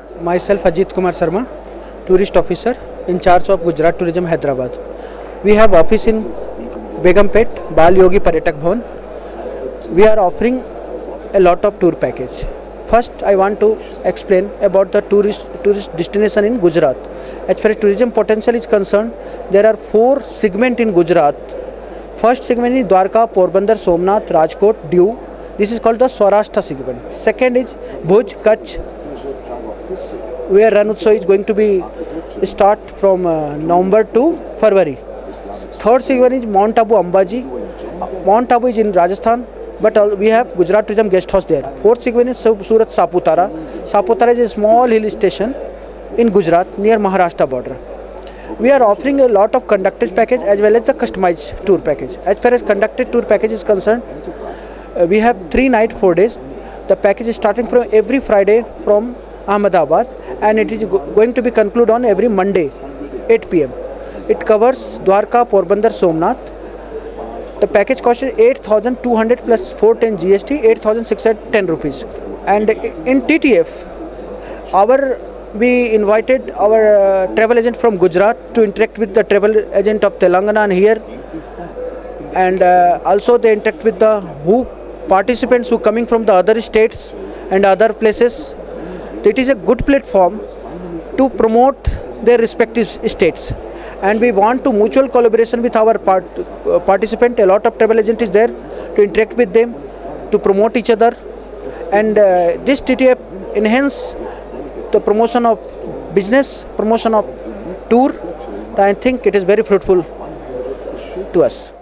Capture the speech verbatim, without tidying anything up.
Myself Ajit Kumar Sharma, tourist officer in charge of Gujarat Tourism Hyderabad. We have office in Begumpet, Bal Yogi Paryatak Bhavan. We are offering a lot of tour package. First, I want to explain about the tourist tourist destination in Gujarat. As far as tourism potential is concerned, there are four segments in Gujarat. First segment is Dwarka, Porbandar, Somnath, Rajkot, Diu. This is called the Saurashtra segment. Second is Bhuj, Kutch, where Ran Utsav is going to be start from uh, November to February. Third segment is Mount Abu, Ambaji. Mount Abu is in Rajasthan, but uh, we have Gujarat Tourism Guest House there. Fourth segment is Surat, Saputara. Saputara is a small hill station in Gujarat near Maharashtra border. We are offering a lot of conducted package as well as the customized tour package. As far as conducted tour package is concerned, uh, we have three night, four days. The package is starting from every Friday from Ahmedabad, and it is go going to be concluded on every Monday, eight p m It covers Dwarka, Porbandar, Somnath. The package cost is eight thousand two hundred plus four ten G S T, eight thousand six hundred ten rupees. And in T T F, our we invited our uh, travel agent from Gujarat to interact with the travel agent of Telangana and here, and uh, also they interact with the who participants who coming from the other states and other places. It is a good platform to promote their respective states, and we want to mutual collaboration with our part, uh, participant. A lot of travel agent is there to interact with them, to promote each other, and uh, this T T F enhance the promotion of business, promotion of tour. I think it is very fruitful to us.